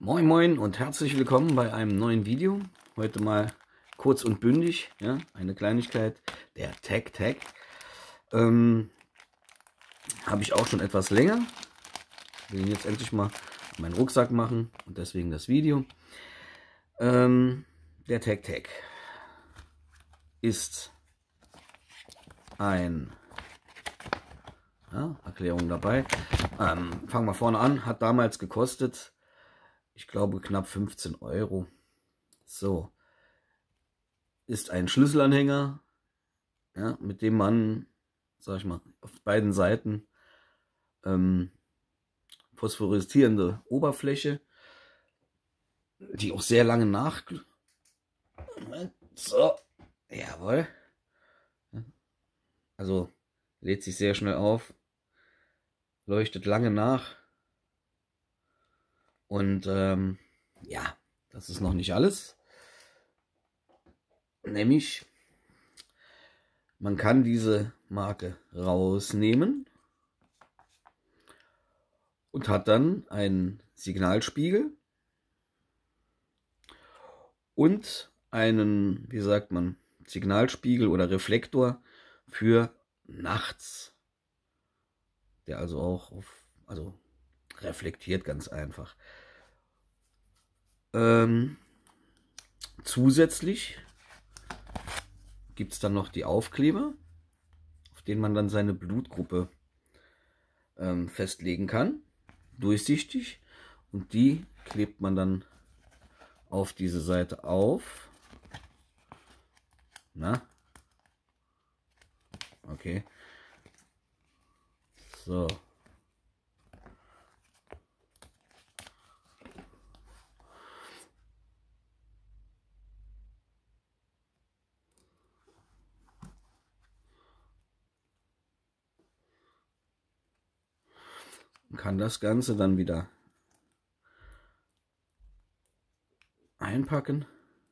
Moin Moin und herzlich willkommen bei einem neuen Video. Heute mal kurz und bündig, ja, eine Kleinigkeit, der Tag. Habe ich auch schon etwas länger. Ich will ihn jetzt endlich mal in meinen Rucksack machen und deswegen das Video. Der Tag ist ein, ja, Erklärung dabei. Fangen wir vorne an, hat damals gekostet, ich glaube, knapp 15 Euro. So, ist ein Schlüsselanhänger, ja, mit dem man, sag ich mal, auf beiden Seiten phosphoreszierende Oberfläche, die auch sehr lange so, jawohl, also lädt sich sehr schnell auf, leuchtet lange nach und ja, das ist noch nicht alles. Nämlich, man kann diese Marke rausnehmen und hat dann einen Signalspiegel und einen, wie sagt man, Signalspiegel oder Reflektor für nachts, der also auch reflektiert ganz einfach. Zusätzlich gibt es dann noch die Aufkleber, auf denen man dann seine Blutgruppe festlegen kann, durchsichtig, und die klebt man dann auf diese Seite auf. Na? Okay. So. Kann das Ganze dann wieder einpacken.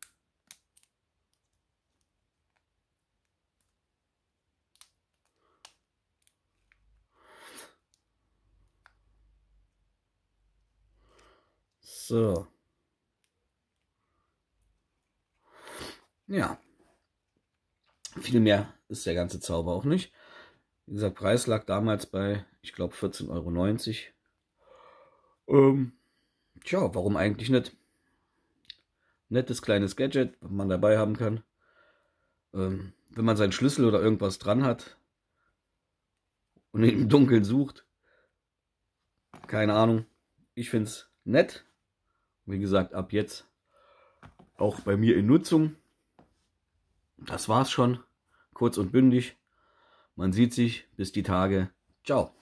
So. Ja. Viel mehr ist der ganze Zauber auch nicht. Wie gesagt, Preis lag damals bei, ich glaube, 14,90 Euro. Tja, warum eigentlich nicht? Nettes kleines Gadget, was man dabei haben kann. Wenn man seinen Schlüssel oder irgendwas dran hat und ihn im Dunkeln sucht. Keine Ahnung. Ich finde es nett. Wie gesagt, ab jetzt auch bei mir in Nutzung. Das war's schon. Kurz und bündig. Man sieht sich. Bis die Tage. Ciao.